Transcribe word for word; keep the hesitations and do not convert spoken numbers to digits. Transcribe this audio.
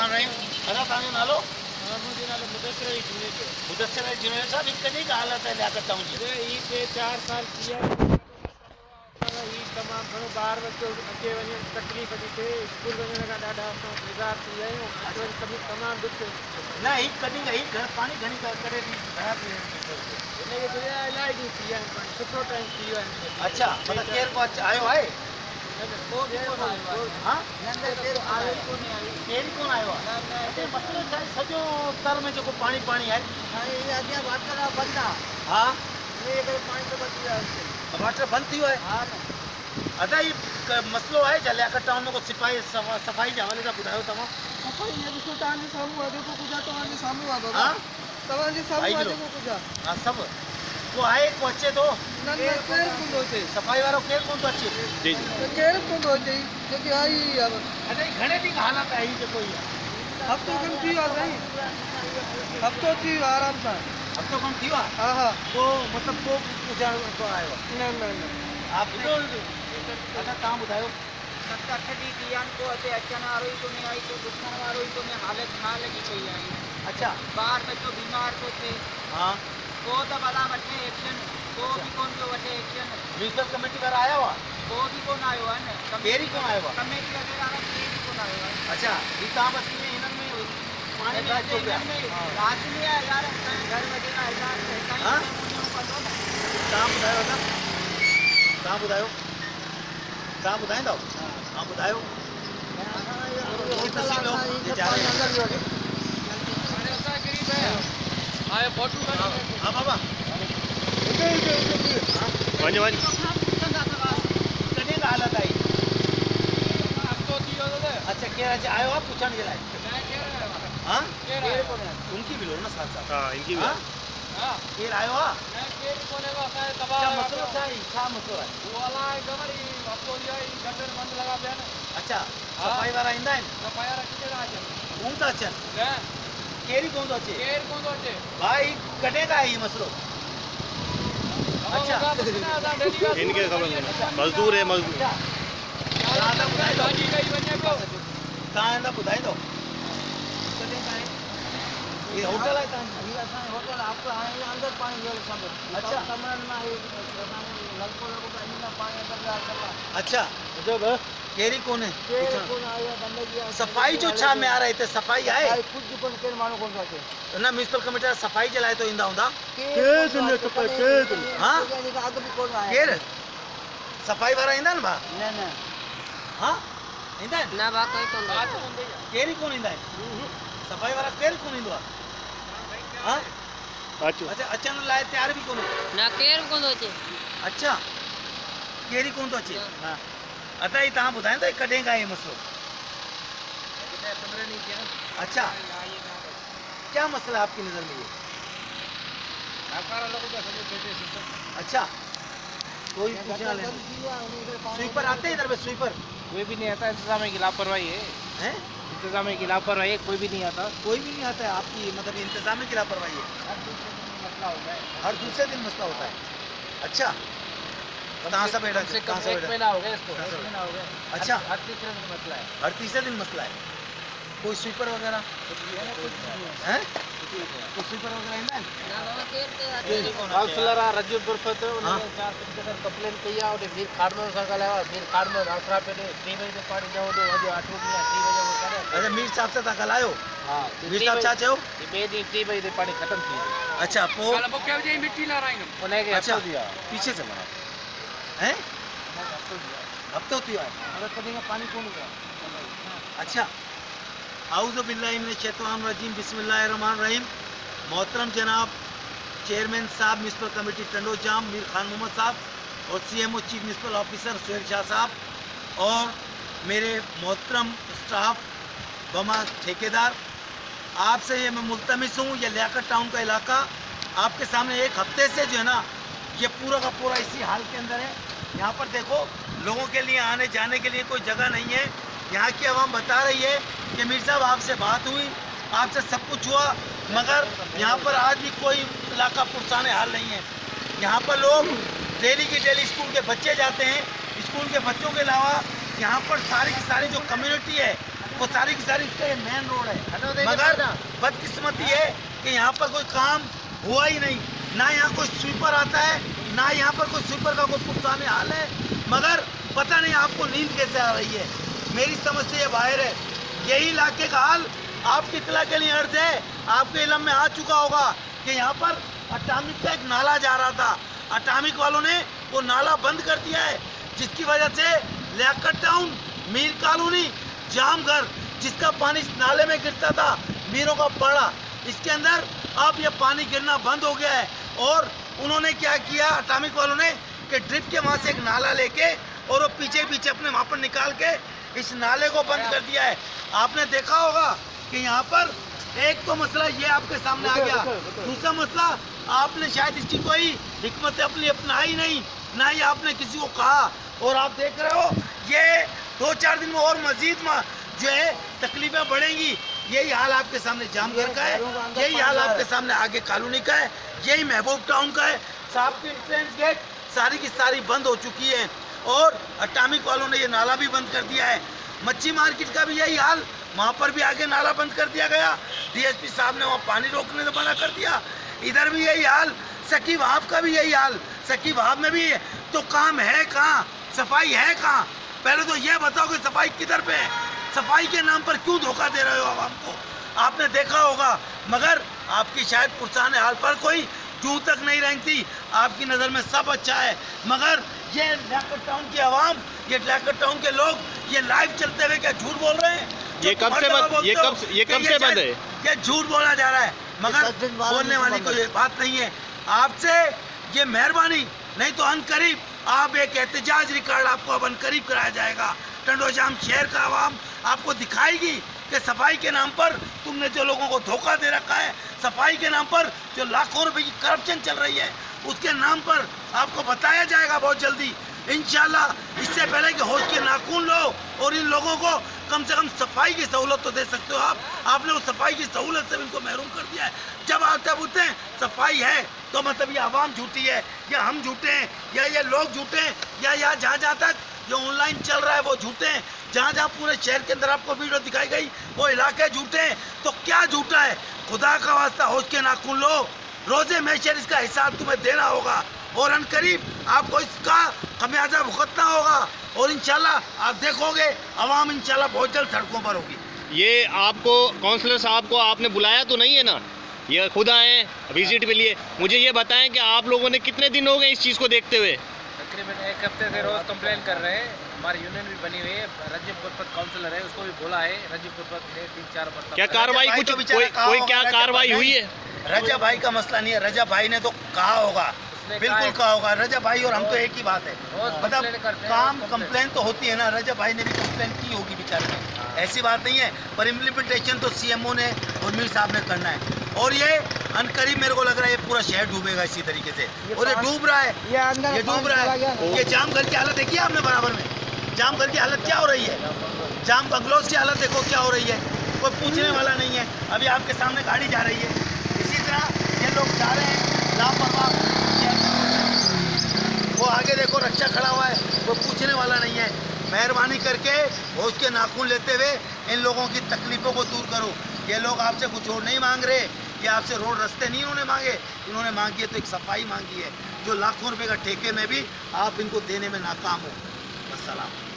रहमान रहीम। अदा तव्हांजो नालो? मुंहिंजो नालो मुदस्सिर अली जुनेद जो। मुदस्सिर अली जुनेद साहब, ही कॾहिं खां हालत है लियाकत टाउन जी? ही टे चार साल थी विया। ही तमामु घणो ॿार बच्चो अचे वञे तकलीफ़ थी थिए, स्कूल वञण खां ॾाढा असां बेज़ार थी विया आहियूं। अच वञ सभु तमामु ॾुख। न ही कॾहिं ही घर पाणी घणी करे थी ख़राब थी हिनखे गुज़रिया इलाही ॾींहं थी विया आहिनि, पाणी सुठो टाइम थी वियो आहे। अच्छा, मतिलबु केरु को आयो आहे? हाँ केरु कोन आयो आहे? मसइलो छा आहे, सॼो तर में जेको पाणी पाणी आहे, हा वाटर बंदि थी वियो आहे। अदा ही मसइलो आहे छा लियाकत टाउन में को सिपाही सफ़ाई जे हवाले सां ॿुधायो तव्हां? हाँ सब को आहे, को अचे थो? सफ़ाई वारो केरु कोन थो अचे? जी जी केरु कोन थो अचे। जेके आई अदा घणे ॾींहं खां हालत आहे ही जेको ही आहे? हफ़्तो खनि थी वियो आहे साईं, हफ़्तो थी वियो आहे आराम सां। हफ़्तो खनि थी वियो आहे? हा हा को मतिलबु को गुज़ारो को आयो आहे? न न न हा ॿुधो अदा तव्हां ॿुधायो। सत अठ ॾींहं थी विया आहिनि, को हिते अचण वारो ई कोन्हे, आई को ॾुकण वारो ई कोन्हे, हालत छा लॻी पई आहे। अच्छा ॿार बच्चो बीमार थो थिए, हाँ को त भला वठे एक्शन, को बि कोन थो वठे एक्शन। म्यूनिसिपल कमेटी वारा आया हुआ? को बि कोन आयो आहे न, केरु ई कोन आयो आहे? कमेटी वग़ैरह वारा केरु बि कोन आयो आहे। अच्छा ही तव्हां बस्ती में हिननि में पाणी में अचो पिया? राति में आहे यार, घर वग़ैरह इलाज हाँ? कंदो न। तव्हां ॿुधायो अदा, तव्हां ॿुधायो, तव्हां ॿुधाईंदव? हा ॿुधायो। हाँ बाबा वञ वञ कॾहिं खां हालत आई? अच्छा केरु अचे आयो आहे पुछण जे लाइ? हाँ उनकी भी लो ना साथ साथ। हाँ इनकी भी। हाँ केरु आयो आहे? क्या मसलो छा आहे? छा मसलो आहे? अच्छा सफ़ाई वारा ईंदा आहिनि? कोन था अचनि? केरु कोन थो अचे? भाई कॾहिं खां आहे इहो मसलो? अच्छा इनके खबर मजदूर है मजदूर। तव्हां अञा ॿुधाईंदो? ये होटल है कहाँ? होटल आपको अंदर पानी अच्छा अच्छा केरी कोन है? सफ़ाई जो छा में आ रहे थे? सफ़ाई आहे? न म्यूनिसिपल कमेटी सफ़ाई जे लाइ तो ईंदा हूंदा? हाँ केरु सफ़ाई वारा ईंदा आहिनि भा? हाँ ईंदा आहिनि? केरु कोन ईंदा आहिनि? सफ़ाई वारा केरु कोन ईंदो आहे? हाँ अच्छा अचण लाइ तयार बि कोन्हे? न केरु कोन थो अचे। अच्छा केरु कोन थो अचे? हाँ अदा ही तव्हां ॿुधाईंदो कॾहिं खां इहो मसलो? अच्छा क्या मसला है आपकी नज़र में ये? अच्छा कोई पूछना नहीं। स्वीपर आते हैं इधर पे? स्वीपर कोई भी नहीं आता, इंतजाम की लापरवाही है। हैं? इंतजाम की लापरवाही है, कोई भी नहीं आता। कोई भी नहीं आता है? आपकी मतलब इंतजाम की लापरवाही है? हर दूसरे दिन मसला होता है। अच्छा कहाँ से बैठा? कहाँ से बैठा? महीना हो गया इसको, एक महीना हो गया। अच्छा हर तीसरे दिन मसला है। हर तीसरे दिन मसला है। कोई स्वीपर वगैरह हैं? कोई स्वीपर वगैरह ईंदा आहिनि? काउंसलर आहे रजू बुरफत, उन्होंने चार पंज दफ़ा कंप्लेन कई आहे। उन मीर खाड़मल सां ॻाल्हायो आहे। मीर खाड़मल आसरा पे टे बजे ते पाणी न हूंदो, अॼु अठ ॾींहं टी बजे वो करे। अच्छा मीर साहब सां तव्हां ॻाल्हायो? हा मीर साहब छा चयो? ॿिए ॾींहुं टी बजे ते पाणी ख़तम थी वियो। अच्छा पोइ उनखे अच्छा हफ़्तो दिया पीछे से बना हैं? हफ़्तो थियो आहे? और कॾहिं खां पाणी कोन हुआ। अच्छा आऊज़ु बिल्लाहि मिनश शैतानिर रजीम बिस्मिल्लाहिर रहमानिर रहीम। मोहतरम जनाब चेयरमैन साहब म्यूनसिपल कमेटी टंडो जाम मीर खान मोहम्मद साहब और CMO chief municipal officer Suhail Shah साहब और मेरे मोहतरम स्टाफ बमा ठेकेदार, आपसे ये मैं मुल्तमिस हूँ, ये लियाकत टाउन का इलाका आपके सामने एक हफ्ते से जो है ना ये पूरा का पूरा इसी हाल के अंदर है। यहाँ पर देखो लोगों के लिए आने जाने के लिए कोई जगह नहीं है। यहाँ की आवाम बता रही है कि मीर साहब आपसे बात हुई, आपसे सब कुछ हुआ, मगर यहाँ पर आज भी कोई इलाका पुरसाने हाल नहीं है। यहाँ पर लोग डेली की डेली स्कूल के बच्चे जाते हैं, स्कूल के बच्चों के अलावा यहाँ पर सारी की सारी जो कम्युनिटी है वो सारी की सारी इसका ये मेन रोड है। मगर बदकिस्मती है कि यहाँ पर कोई काम हुआ ही नहीं, ना यहाँ कोई स्वीपर आता है, ना यहाँ पर कोई स्वीपर का कोई पुख्ताने हाल है। मगर पता नहीं आपको नींद कैसे आ रही है, मेरी समझ से ये बाहर है। यही इलाके का हाल आपकी इतला के लिए अर्ज है, आपके इलम में आ चुका होगा कि यहाँ पर अटामिक का एक नाला जा रहा था, अटामिक वालों ने वो नाला बंद कर दिया है, जिसकी वजह से लियाकत टाउन, मीर कॉलोनी, जामघर, जिसका पानी इस नाले में गिरता था, मीरों का पड़ा, इसके अंदर अब ये पानी गिरना बंद हो गया है। और उन्होंने क्या किया अटामिक वालों ने कि ड्रिप के वहाँ से एक नाला लेके और वो पीछे पीछे अपने वहाँ पर निकाल के इस नाले को बंद कर दिया है। आपने देखा होगा कि यहाँ पर एक तो मसला ये आपके सामने आ गया, दूसरा मसला आपने शायद इसकी कोई हिकमत अमली अपनाई नहीं, ना ही आपने किसी को कहा। और आप देख रहे हो ये दो चार दिन में और मजीद जो है तकलीफें बढ़ेंगी। यही हाल आपके सामने जामघर का है, यही हाल आपके सामने आगे कॉलोनी का है, यही महबूब टाउन का है। साहब की एंट्रेंस गेट सारी की सारी बंद हो चुकी है और अटामिक वालों ने ये नाला भी बंद कर दिया है। मच्छी मार्केट का भी यही हाल, वहाँ पर भी आगे नाला बंद कर दिया गया, डीएसपी साहब ने वहाँ पानी रोकने से मना कर दिया। इधर भी यही हाल, सकी वहाब का भी यही हाल, सकी वहाब में भी तो काम है कहाँ, सफाई है कहाँ? पहले तो ये बताओ कि सफाई किधर पे है, सफाई के नाम पर क्यों धोखा दे रहे हो आवाम को? आपने देखा होगा, मगर आपकी शायद पुरसाने हाल पर कोई जू तक नहीं रेंगती, आपकी नज़र में सब अच्छा है। मगर ये लियाकत टाउन की आवाम, ये लियाकत टाउन के लोग ये लाइव चलते हुए क्या झूठ बोल रहे हैं? ये कब से बंद ये कब ये कब से बंद है? ये झूठ बोला जा रहा है, मगर बोलने वाली कोई बात नहीं है। आपसे ये मेहरबानी, नहीं तो अनकरीब आप एक एहतजाज रिकॉर्ड आपको अब अनकरीब कराया जाएगा। टंडोजाम शहर का आवाम आपको दिखाएगी कि सफाई के नाम पर तुमने जो लोगों को धोखा दे रखा है, सफाई के नाम पर जो लाखों रुपए की करप्शन चल रही है, उसके नाम पर आपको बताया जाएगा बहुत जल्दी इंशाल्लाह। इससे पहले कि होश के नाखून लो और इन लोगों को कम से कम सफाई की सहूलत तो दे सकते हो आप, आपने उस सफाई की सहूलत से इनको महरूम कर दिया है। जब आप जब बोलते हैं सफाई है तो मतलब ये आवाम झूठी है, या हम झूठे हैं, या ये लोग झूठे हैं, या यहाँ जहाँ जहाँ तक जो ऑनलाइन चल रहा है वो झूठे हैं, जहाँ जहाँ पूरे शहर के अंदर आपको वीडियो दिखाई गई वो इलाके झूठे हैं। तो क्या झूठा है? खुदा का वास्ता होश के नाखून लो, रोजे महशर इसका हिसाब तुम्हें देना होगा और अनकरीब आपको इसका खमियाजा भुगतना होगा। और इंशाल्लाह आप देखोगे अवाम इंशाल्लाह बहुत जल्द सड़कों पर होगी। ये आपको काउंसलर साहब को आपने बुलाया तो नहीं है ना? ये खुद आए विजिट के लिए। मुझे ये बताएं कि आप लोगों ने कितने दिन हो गए इस चीज़ को देखते हुए? तकरीबन एक हफ्ते से रोज़ कंप्लेन कर रहे हैं। हमारी यूनियन भी बनी हुई है, रजब पुरफत काउंसलर है, उसको भी बोला है। रजब पुरफत ने तीन चार बार क्या कार्रवाई कुछ तो कोई कोई क्या कार्रवाई हुई है? रजा भाई का मसला नहीं है, रजा भाई ने तो कहा होगा, बिल्कुल कहा होगा। रजा भाई और हम तो एक ही बात है, मतलब काम कंप्लेन तो होती है ना, रजा भाई ने भी कंप्लेन की होगी बेचारे ने, ऐसी बात नहीं है। पर इम्प्लीमेंटेशन तो सीएमओ ने और मीर साहब ने करना है। और ये अनकरीब मेरे को लग रहा है ये पूरा शहर डूबेगा इसी तरीके से, और ये डूब रहा है, ये डूब रहा है। ये जाम घर की हालत देखिए आपने बराबर में, जाम घर की हालत क्या हो रही है, जाम बंगलोज की हालत देखो क्या हो रही है, कोई पूछने वाला नहीं है। अभी आपके सामने गाड़ी जा रही है, इसी तरह ये लोग जा रहे हैं लापरवाह, वो आगे देखो रक्षा खड़ा हुआ है, वो पूछने वाला नहीं है। मेहरबानी करके होश के नाखून लेते हुए इन लोगों की तकलीफ़ों को दूर करो। ये लोग आपसे कुछ और नहीं मांग रहे, ये आपसे रोड रास्ते नहीं इन्होंने मांगे, इन्होंने मांगी है तो एक सफाई मांगी है, जो लाखों रुपए का ठेके में भी आप इनको देने में नाकाम हो। अस्सलाम।